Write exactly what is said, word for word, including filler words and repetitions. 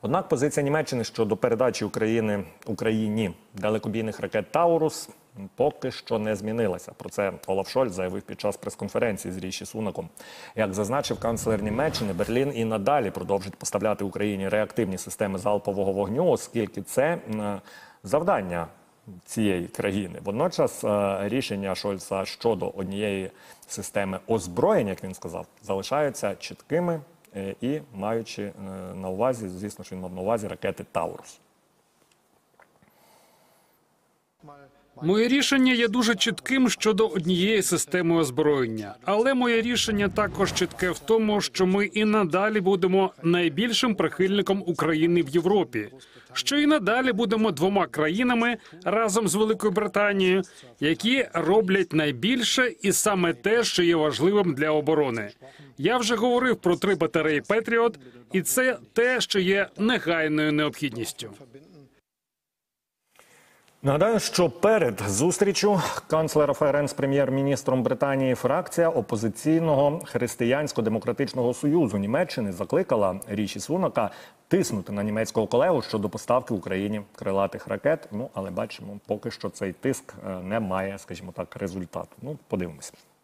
Однак позиція Німеччини щодо передачі України, Україні далекобійних ракет «Таурус» поки що не змінилася. Про це Олаф Шольц заявив під час прес-конференції з Ріші Сунаком. Як зазначив канцлер Німеччини, Берлін і надалі продовжить поставляти Україні реактивні системи залпового вогню, оскільки це завдання цієї країни. Водночас рішення Шольца щодо однієї системи озброєння, як він сказав, залишаються чіткими і маючи на увазі, звісно, що він мав на увазі ракети «Таурус». Моє рішення є дуже чітким щодо однієї системи озброєння. Але моє рішення також чітке в тому, що ми і надалі будемо найбільшим прихильником України в Європі. Що і надалі будемо двома країнами разом з Великою Британією, які роблять найбільше і саме те, що є важливим для оборони. Я вже говорив про три батареї «Петріот», і це те, що є негайною необхідністю. Нагадаю, що перед зустрічю канцлера ФРН з прем'єр-міністром Британії фракція опозиційного Християнсько-демократичного союзу Німеччини закликала Ріші Сунака тиснути на німецького колегу щодо поставки Україні крилатих ракет. Ну, але бачимо, поки що цей тиск не має, скажімо так, результату. Ну, подивимося.